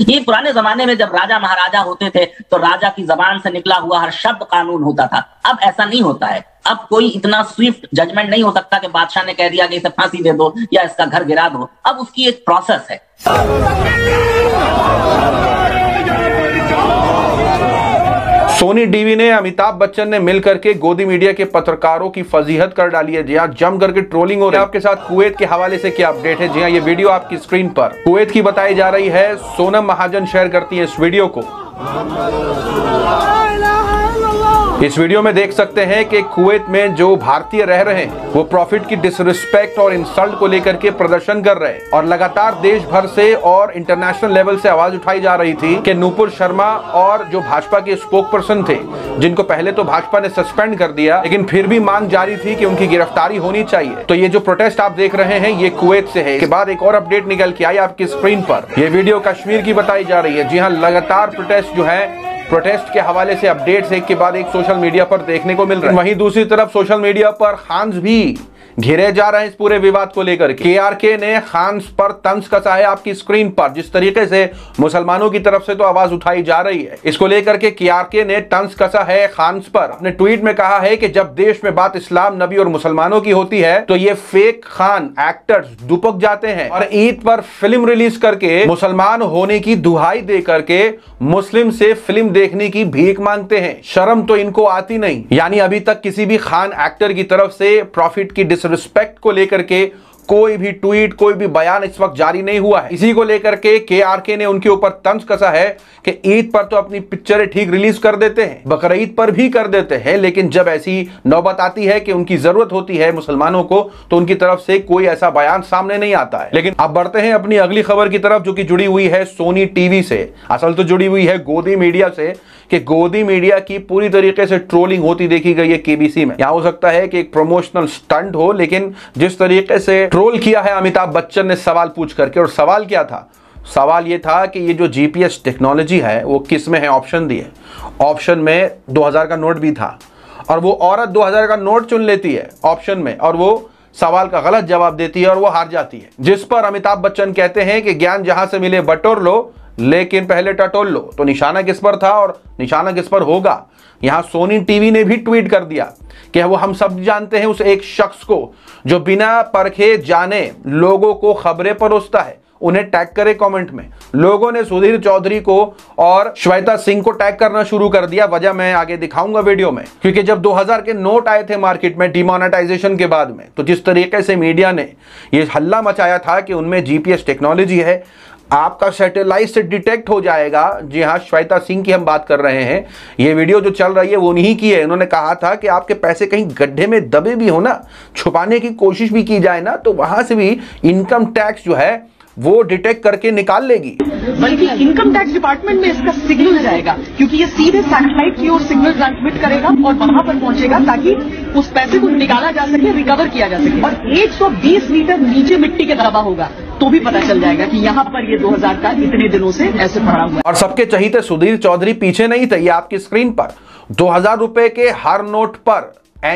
ये पुराने जमाने में जब राजा महाराजा होते थे तो राजा की जबान से निकला हुआ हर शब्द कानून होता था। अब ऐसा नहीं होता है। अब कोई इतना स्विफ्ट जजमेंट नहीं हो सकता कि बादशाह ने कह दिया कि इसे फांसी दे दो या इसका घर गिरा दो। अब उसकी एक प्रोसेस है। सोनी टीवी ने अमिताभ बच्चन ने मिलकर के गोदी मीडिया के पत्रकारों की फजीहत कर डाली है। जी हाँ, जम करके ट्रोलिंग हो रही है। आपके साथ कुवैत के हवाले से क्या अपडेट है? जी हाँ, ये वीडियो आपकी स्क्रीन पर कुवैत की बताई जा रही है। सोनम महाजन शेयर करती है इस वीडियो को। इस वीडियो में देख सकते हैं कि कुवैत में जो भारतीय रह रहे हैं वो प्रॉफिट की डिसरिस्पेक्ट और इंसल्ट को लेकर के प्रदर्शन कर रहे हैं और लगातार देश भर से और इंटरनेशनल लेवल से आवाज उठाई जा रही थी कि नुपुर शर्मा और जो भाजपा के स्पोक पर्सन थे, जिनको पहले तो भाजपा ने सस्पेंड कर दिया, लेकिन फिर भी मांग जारी थी कि उनकी गिरफ्तारी होनी चाहिए। तो ये जो प्रोटेस्ट आप देख रहे हैं ये कुवैत से है। इसके बाद एक और अपडेट निकल के आई आपकी स्क्रीन पर। यह वीडियो कश्मीर की बताई जा रही है। जी हाँ, लगातार प्रोटेस्ट जो है, प्रोटेस्ट के हवाले से अपडेट्स एक के बाद एक सोशल मीडिया पर देखने को मिल रहा है। वहीं दूसरी तरफ सोशल मीडिया पर खान्स भी घेरे जा रहे हैं इस पूरे विवाद को लेकर। केआरके ने खान्स पर तंज कसा है आपकी स्क्रीन पर। जिस तरीके से मुसलमानों की तरफ से तो आवाज उठाई जा रही है, इसको लेकर के केआरके ने तंज कसा है खान्स पर। अपने ट्वीट में कहा है कि जब देश में बात इस्लाम, नबी और मुसलमानों की होती है तो ये फेक खान एक्टर्स दुपक जाते हैं और ईद पर फिल्म रिलीज करके मुसलमान होने की दुहाई दे करके मुस्लिम से फिल्म देखने की भीख मांगते हैं। शर्म तो इनको आती नहीं। यानी अभी तक किसी भी खान एक्टर की तरफ से प्रॉफिट की रिस्पेक्ट को लेकर के कोई भी ट्वीट, कोई भी बयान इस वक्त जारी नहीं हुआ है। इसी को लेकर के केआरके ने उनके ऊपर तंज कसा है कि ईद पर तो अपनी पिक्चरें ठीक रिलीज कर देते हैं, बकरीद पर भी कर देते हैं, लेकिन जब ऐसी नौबत आती है कि उनकी जरूरत होती है मुसलमानों को तो उनकी तरफ से कोई ऐसा बयान सामने नहीं आता है। लेकिन अब बढ़ते हैं अपनी अगली खबर की तरफ, जो कि जुड़ी हुई है सोनी टीवी से। असल तो जुड़ी हुई है गोदी मीडिया से कि गोदी मीडिया की पूरी तरीके से ट्रोलिंग होती देखी गई है केबीसी में। यहां हो सकता है कि एक प्रमोशनल स्टंट हो, लेकिन जिस तरीके से ट्रोल किया है अमिताभ बच्चन ने सवाल पूछ करके, और सवाल क्या था? सवाल ये था कि ये जो जीपीएस टेक्नोलॉजी है वो किस में है। ऑप्शन दिए, ऑप्शन में 2000 का नोट भी था और वो औरत 2000 का नोट चुन लेती है ऑप्शन में और वो सवाल का गलत जवाब देती है और वो हार जाती है। जिस पर अमिताभ बच्चन कहते हैं कि ज्ञान जहां से मिले बटोर लो, लेकिन पहले टटोल लो। तो निशाना किस पर था और निशाना किस पर होगा? यहां सोनी टीवी ने भी ट्वीट कर दिया कि वो हम सब जानते हैं उस एक शख्स को जो बिना परखे जाने लोगों को खबरें परोसता है, उन्हें टैग करे कमेंट में। लोगों ने सुधीर चौधरी को और श्वेता सिंह को टैग करना शुरू कर दिया। वजह मैं आगे दिखाऊंगा वीडियो में, क्योंकि जब 2000 के नोट आए थे मार्केट में डिमोनेटाइजेशन के बाद में, तो जिस तरीके से मीडिया ने ये हल्ला मचाया था कि उनमें जीपीएस टेक्नोलॉजी है, आपका सैटेलाइट से डिटेक्ट हो जाएगा। जी हाँ, श्वेता सिंह की हम बात कर रहे हैं। ये वीडियो जो चल रही है वो उन्हीं की है। उन्होंने कहा था कि आपके पैसे कहीं गड्ढे में दबे भी हो ना, छुपाने की कोशिश भी की जाए ना, तो वहां से भी इनकम टैक्स जो है वो डिटेक्ट करके निकाल लेगी। बल्कि इनकम टैक्स डिपार्टमेंट में इसका सिग्नल जाएगा, क्योंकि ये सीधे सैटेलाइट की ओर सिग्नल ट्रांसमिट करेगा और वहां पर पहुंचेगा ताकि उस पैसे को निकाला जा सके, रिकवर किया जा सके। और 120 मीटर नीचे मिट्टी के दबा होगा तो भी पता चल जाएगा कि यहाँ पर ये 2000 का इतने दिनों से ऐसे पड़ा हुआ है। और सबके चहीते सुधीर चौधरी पीछे नहीं थे। ये आपकी स्क्रीन पर 2000 रुपए के हर नोट पर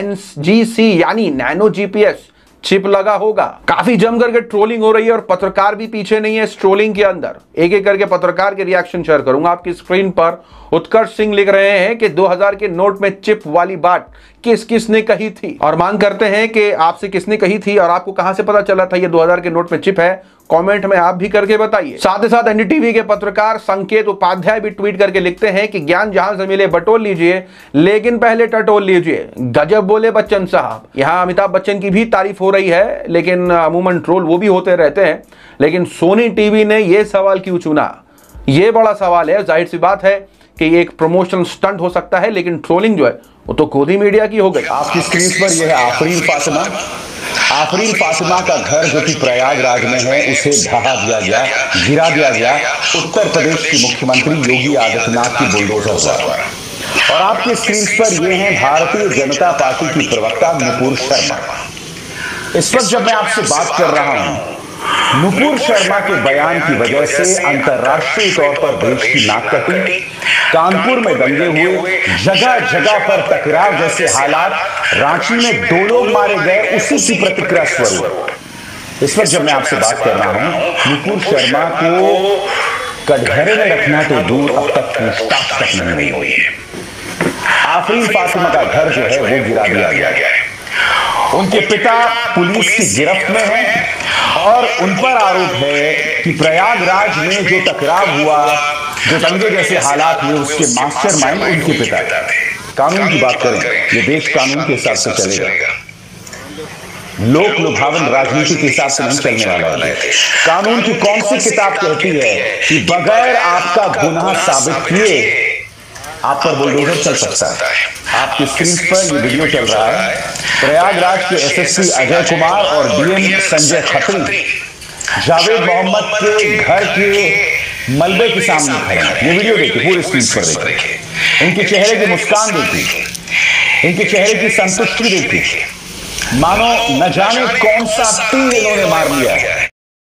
एनजीसी यानी नैनो जीपीएस चिप लगा होगा। काफी जम करके ट्रोलिंग हो रही है और पत्रकार भी पीछे नहीं है इस ट्रोलिंग के अंदर। एक एक करके पत्रकार के रिएक्शन शेयर करूंगा आपकी स्क्रीन पर। उत्कर्ष सिंह लिख रहे हैं कि 2000 के नोट में चिप वाली बात किस किसने कही थी, और मांग करते हैं कि आपसे किसने कही थी और आपको कहां से पता चला था ये 2000 के नोट में चिप है। कमेंट में आप भी करके बताइए। साथ ही साथ एनडीटीवी के पत्रकार संकेत उपाध्याय भी ट्वीट करके लिखते हैं कि ज्ञान जहां से मिले बटोर लीजिए, लेकिन पहले टटोल लीजिए। गजब बोले बच्चन साहब। यहां अमिताभ बच्चन की भी तारीफ हो रही है, लेकिन अमूमन ट्रोल वो भी होते रहते हैं। लेकिन सोनी टीवी ने यह सवाल क्यों चुना, ये बड़ा सवाल है। जाहिर सी बात है कि ये एक प्रमोशनल स्टंट हो सकता है, लेकिन ट्रोलिंग जो है वो तो गोदी मीडिया की हो गई। आपकी स्क्रीन पर यह है आफरीन फातिमा। आफरीन फातिमा का घर जो कि प्रयागराज में है उसे ढहा दिया गया, गिरा दिया गया उत्तर प्रदेश के मुख्यमंत्री योगी आदित्यनाथ की बुलडोजर द्वारा। और आपकी स्क्रीन पर यह है भारतीय जनता पार्टी की प्रवक्ता नुपुर शर्मा। इस वक्त जब मैं आपसे बात कर रहा हूं, नुपुर शर्मा के बयान की वजह से अंतर्राष्ट्रीय तौर पर देश की नाक कटी, कानपुर में दंगे हुए, जगह जगह पर टकराव जैसे हालात, रांची में 2 लोग मारे गए, उसी की प्रतिक्रिया स्वरूप इस वक्त जब मैं आपसे बात कर रहा हूं, नुपुर शर्मा को कटघरे में रखना तो दूर, अब तक पूछताछ तक नहीं हुई है। आफरीन फातिमा का घर जो है वो गिरा दिया गया है। उनके पिता पुलिस की गिरफ्त में हैं और उन पर आरोप है कि प्रयागराज में जो टकराव हुआ, जो दंगे जैसे हालात हुए, उसके मास्टरमाइंड उनके पिता थे। कानून की बात करें, ये देश कानून के हिसाब से चलेगा, लोक लुभावन राजनीति के हिसाब से नहीं चलने वाला है। कानून की कौन सी किताब कहती है कि बगैर आपका गुनाह साबित किए आप पर बुलडोजर चल सकता है? आपकी स्क्रीन पर ये वीडियो चल रहा है। प्रयागराज के एसएसपी अजय कुमार और डीएम संजय खत्री जावेद मोहम्मद के घर के मलबे के सामने खड़े हैं। ये वीडियो देखिए, पूरी स्क्रीन पर देखिए, इनके चेहरे की मुस्कान देखिए, इनके चेहरे की संतुष्टि देखिए, मानो न जाने कौन सा तीर इन्होंने मार लिया है।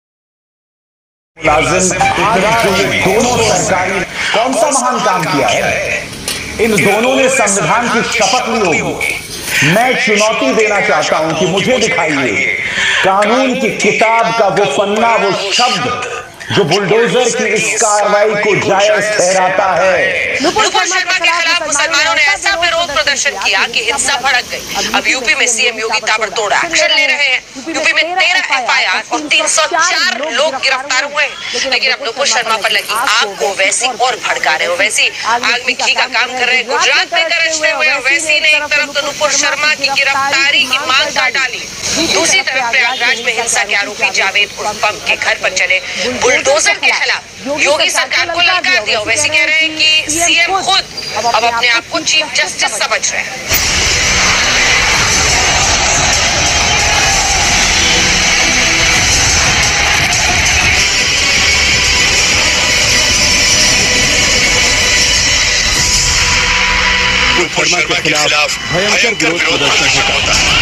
दोनों सरकारी कौन सा महान काम किया है? इन दोनों ने संविधान की शपथ ली होगी। मैं चुनौती देना चाहता हूं कि मुझे दिखाइए कानून की किताब का वो पन्ना, वो शब्द जो बुलडोजर की इस कार्रवाई को जायज ठहराता है। नुपुर शर्मा के खिलाफ मुसलमानों ने ऐसा विरोध प्रदर्शन किया कि हिंसा भड़क गई। अब यूपी में सीएम योगी ताबड़तोड़ एक्शन ले रहे हैं। यूपी में 13 एफआईआर और 304 लोग गिरफ्तार हुए हैं। लेकिन अब नुपुर शर्मा पर लगी आग को वैसी और भड़का रहे हो, वैसी आग में घी का काम कर रहे हैं। गुजरात में गरजते हुए वैसी ने एक तरफ तो नुपुर शर्मा की गिरफ्तारी की मांग कर डाली, दूसरी तरफ प्रयागराज में हिंसा के आरोपी जावेद उर्फ पंप के घर पर चले बुलडोजर के खिलाफ योगी सरकार को ललकार दिया। वैसे कह रहे हैं कि सीएम खुद अब अपने आप को चीफ जस्टिस समझ रहे हैं। नुपुर शर्मा के खिलाफ भयंकर विरोध प्रदर्शन होता है।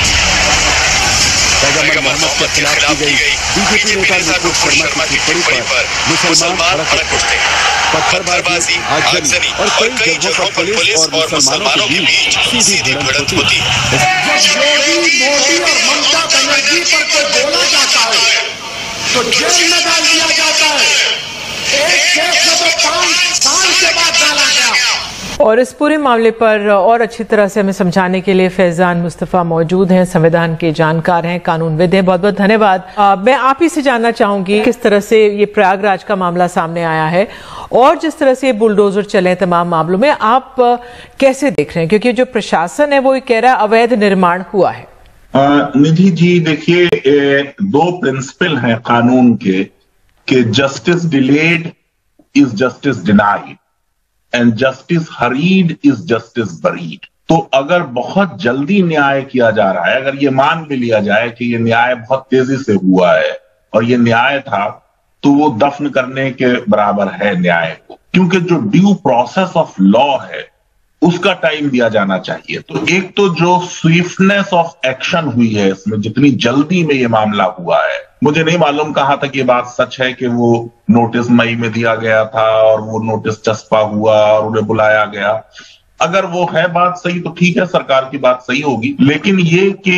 पैगंबर मोहम्मद के खिलाफ की गई बीजेपी नेता नुपुर शर्मा की टिप्पणी पर मुसलमान भड़क उठते हैं। पत्थरबाजी, आगजनी और कई जगहों पर पुलिस और मुसलमानों के बीच सीधी भिड़ंत होती है। मोदी और ममता बनर्जी पर कोई बोला जाता है तो जेल में डाल दिया जाता है। एक केस में तो 5 साल के बाद डाला गया। और इस पूरे मामले पर और अच्छी तरह से हमें समझाने के लिए फैजान मुस्तफा मौजूद हैं, संविधान के जानकार हैं, कानूनविद हैं। बहुत बहुत धन्यवाद। मैं आप ही से जानना चाहूंगी किस तरह से ये प्रयागराज का मामला सामने आया है और जिस तरह से बुलडोजर चले तमाम मामलों में, आप कैसे देख रहे हैं? क्योंकि जो प्रशासन है वो कह रहा है अवैध निर्माण हुआ है। निधि जी, देखिए, 2 प्रिंसिपल हैं कानून के कि justice delayed is justice denied and justice hurried is justice buried. तो अगर बहुत जल्दी न्याय किया जा रहा है, अगर ये मान भी लिया जाए कि ये न्याय बहुत तेजी से हुआ है और ये न्याय था, तो वो दफन करने के बराबर है न्याय को, क्योंकि जो ड्यू प्रोसेस ऑफ लॉ है उसका टाइम दिया जाना चाहिए। तो एक तो जो स्विफ्टनेस ऑफ एक्शन हुई है इसमें, जितनी जल्दी में ये मामला हुआ है, मुझे नहीं मालूम कहां तक ये बात सच है कि वो नोटिस मई में दिया गया था और वो नोटिस चस्पा हुआ और उन्हें बुलाया गया। अगर वो है बात सही तो ठीक है, सरकार की बात सही होगी। लेकिन ये कि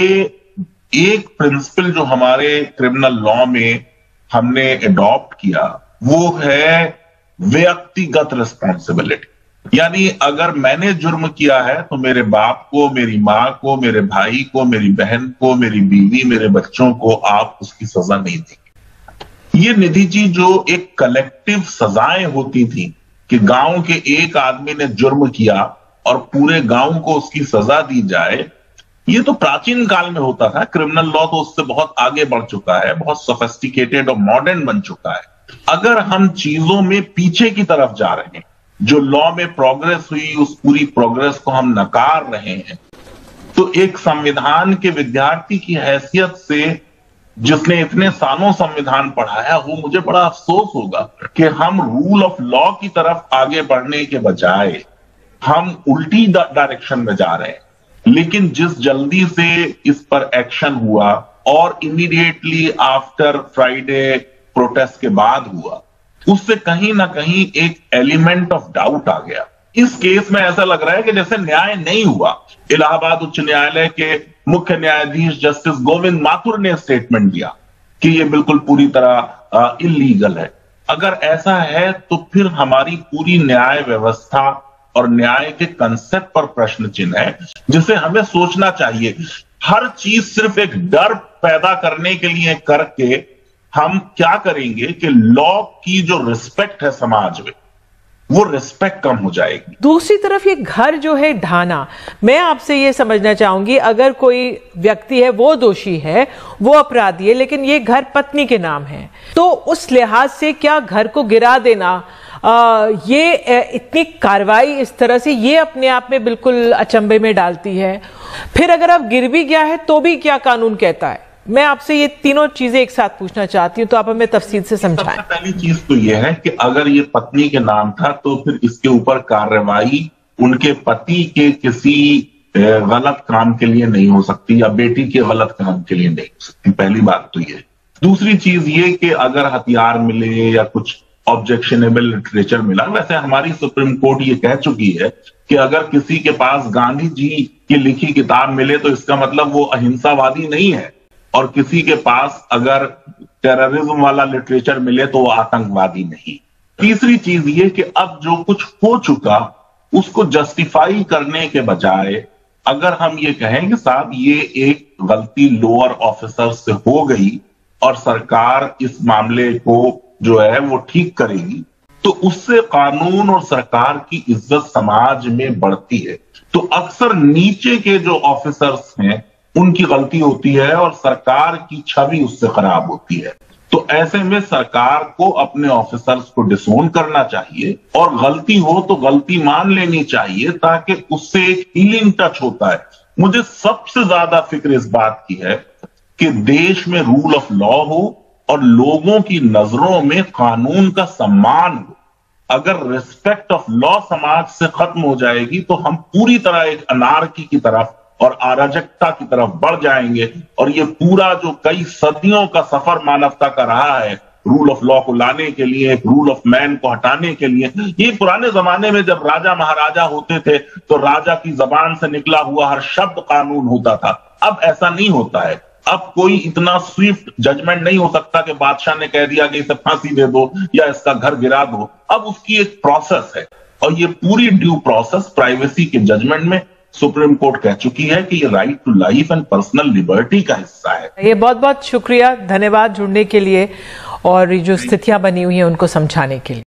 एक प्रिंसिपल जो हमारे क्रिमिनल लॉ में हमने अडॉप्ट किया वो है व्यक्तिगत रिस्पॉन्सिबिलिटी। यानी अगर मैंने जुर्म किया है तो मेरे बाप को, मेरी माँ को, मेरे भाई को, मेरी बहन को, मेरी बीवी, मेरे बच्चों को आप उसकी सजा नहीं देंगे। ये निधि जी जो एक कलेक्टिव सजाएं होती थी कि गांव के एक आदमी ने जुर्म किया और पूरे गांव को उसकी सजा दी जाए, ये तो प्राचीन काल में होता था। क्रिमिनल लॉ तो उससे बहुत आगे बढ़ चुका है, बहुत सोफिस्टिकेटेड और मॉडर्न बन चुका है। अगर हम चीजों में पीछे की तरफ जा रहे हैं, जो लॉ में प्रोग्रेस हुई उस पूरी प्रोग्रेस को हम नकार रहे हैं, तो एक संविधान के विद्यार्थी की हैसियत से, जिसने इतने सालों संविधान पढ़ाया हो, मुझे बड़ा अफसोस होगा कि हम रूल ऑफ लॉ की तरफ आगे बढ़ने के बजाय हम उल्टी डायरेक्शन में जा रहे हैं। लेकिन जिस जल्दी से इस पर एक्शन हुआ और इमीडिएटली आफ्टर फ्राइडे प्रोटेस्ट के बाद हुआ, उससे कहीं ना कहीं एक एलिमेंट ऑफ डाउट आ गया। इस केस में ऐसा लग रहा है कि जैसे न्याय नहीं हुआ। इलाहाबाद उच्च न्यायालय के मुख्य न्यायाधीश जस्टिस गोविंद माथुर ने स्टेटमेंट दिया कि यह बिल्कुल पूरी तरह इल्लीगल है। अगर ऐसा है तो फिर हमारी पूरी न्याय व्यवस्था और न्याय के कंसेप्ट पर प्रश्न चिन्ह है, जिसे हमें सोचना चाहिए। हर चीज सिर्फ एक डर पैदा करने के लिए करके हम क्या करेंगे कि लॉ की जो रिस्पेक्ट है समाज में, वो रिस्पेक्ट कम हो जाएगी। दूसरी तरफ ये घर जो है ढाना, मैं आपसे ये समझना चाहूंगी, अगर कोई व्यक्ति है वो दोषी है, वो अपराधी है, लेकिन ये घर पत्नी के नाम है, तो उस लिहाज से क्या घर को गिरा देना, ये इतनी कार्रवाई इस तरह से, ये अपने आप में बिल्कुल अचंभे में डालती है। फिर अगर अब गिर भी गया है तो भी क्या कानून कहता है? मैं आपसे ये तीनों चीजें एक साथ पूछना चाहती हूँ, तो आप हमें तफसील से समझाएं। सबसे पहली चीज तो ये है कि अगर ये पत्नी के नाम था तो फिर इसके ऊपर कार्रवाई उनके पति के किसी गलत काम के लिए नहीं हो सकती या बेटी के गलत काम के लिए नहीं हो सकती। पहली बात तो ये। दूसरी चीज ये कि अगर हथियार मिले या कुछ ऑब्जेक्शनेबल लिटरेचर मिला, वैसे हमारी सुप्रीम कोर्ट ये कह चुकी है कि अगर किसी के पास गांधी जी की लिखी किताब मिले तो इसका मतलब वो अहिंसावादी नहीं है, और किसी के पास अगर टेररिज्म वाला लिटरेचर मिले तो वो आतंकवादी नहीं। तीसरी चीज ये कि अब जो कुछ हो चुका उसको जस्टिफाई करने के बजाय अगर हम ये कहें कि साहब ये एक गलती लोअर ऑफिसर से हो गई और सरकार इस मामले को जो है वो ठीक करेगी, तो उससे कानून और सरकार की इज्जत समाज में बढ़ती है। तो अक्सर नीचे के जो ऑफिसर्स हैं उनकी गलती होती है और सरकार की छवि उससे खराब होती है। तो ऐसे में सरकार को अपने ऑफिसर्स को डिसोन करना चाहिए और गलती हो तो गलती मान लेनी चाहिए, ताकि उससे एक हीलिंग टच होता है। मुझे सबसे ज्यादा फिक्र इस बात की है कि देश में रूल ऑफ लॉ हो और लोगों की नजरों में कानून का सम्मान हो। अगर रिस्पेक्ट ऑफ लॉ समाज से खत्म हो जाएगी तो हम पूरी तरह एक अनार्की की तरफ और अराजकता की तरफ बढ़ जाएंगे, और ये पूरा जो कई सदियों का सफर मानवता का रहा है रूल ऑफ लॉ को लाने के लिए, एक रूल ऑफ मैन को हटाने के लिए। ये पुराने जमाने में जब राजा महाराजा होते थे तो राजा की जबान से निकला हुआ हर शब्द कानून होता था। अब ऐसा नहीं होता है। अब कोई इतना स्विफ्ट जजमेंट नहीं हो सकता कि बादशाह ने कह दिया कि इसे फांसी दे दो या इसका घर गिरा दो। अब उसकी एक प्रोसेस है, और ये पूरी ड्यू प्रोसेस प्राइवेसी के जजमेंट में सुप्रीम कोर्ट कह चुकी है कि ये right to life and personal liberty का हिस्सा है। ये बहुत बहुत शुक्रिया, धन्यवाद जुड़ने के लिए और जो स्थितियां बनी हुई हैं उनको समझाने के लिए।